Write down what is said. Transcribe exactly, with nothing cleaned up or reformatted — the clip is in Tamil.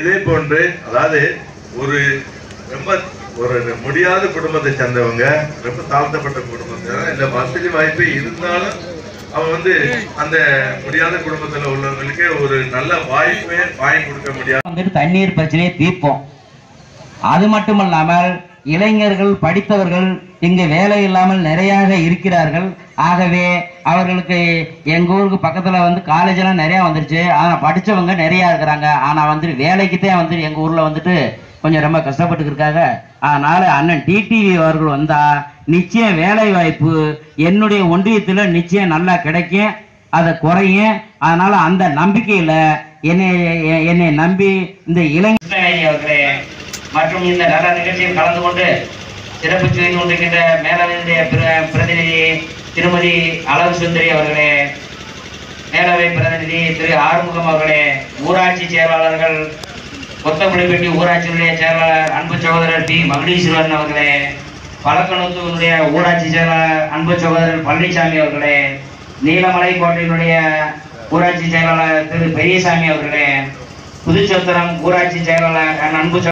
இதே போன்று அதாவது ஒரு ரொம்ப ஒரு முடியாத குடும்பத்தை சேர்ந்தவங்க, ரொம்ப தாழ்த்தப்பட்ட குடும்பத்தை, இல்ல வசதி வாய்ப்பு இருந்தாலும் அவங்க வந்து அந்த முடியாத குடும்பத்துல உள்ளவங்களுக்கு ஒரு நல்ல வாய்ப்பே வாங்கி கொடுக்க முடியாது. தண்ணீர் பிரச்சனையை தீர்ப்போம். அது மட்டுமல்லாமல் இளைஞர்கள் படித்தவர்கள் இங்கு வேலை இல்லாமல் நிறைய இருக்கிறார்கள். ஆகவே அவர்களுக்கு எங்க ஊருக்கு பக்கத்துல வந்து காலேஜ் எல்லாம் நிறைய வந்துருச்சு. ஆனா படிச்சவங்க நிறைய இருக்கிறாங்க. ஆனா வந்து வேலைக்குத்தான் வந்து எங்க ஊர்ல வந்துட்டு கொஞ்சம் ரொம்ப கஷ்டப்பட்டு இருக்காங்க. அதனால அண்ணன் டிடிவி அவர்கள் வந்தா நிச்சயம் வேலை வாய்ப்பு என்னுடைய ஒன்றியத்துல நிச்சயம் நல்லா கிடைக்கும், அதை குறையும். அதனால அந்த நம்பிக்கையில என்னை என்னை நம்பி இந்த இளைஞர்களே மற்றும் இந்த நல்ல நிகழ்ச்சியில் கலந்து கொண்டு சிறப்பு செய்து கொண்டிருக்கின்ற மேலவையினுடைய பிரதிநிதி திருமதி அழகு சுந்தரி அவர்களே, மேலவை பிரதிநிதி திரு ஆறுமுகம் அவர்களே, ஊராட்சி செயலாளர்கள் கொத்தமல்லிப்பட்டி ஊராட்சியினுடைய செயலாளர் அன்பு சகோதரர் பி மகுடீஸ்வரன் அவர்களே, பழக்கணத்தூருடைய ஊராட்சி செயலாளர் அன்பு சகோதரர் பழனிசாமி அவர்களே, நீலமலை கோட்டையினுடைய ஊராட்சி செயலாளர் திரு பெரியசாமி அவர்களே, புதுச்சத்திரம் ஊராட்சி செயலாளர் அன்பு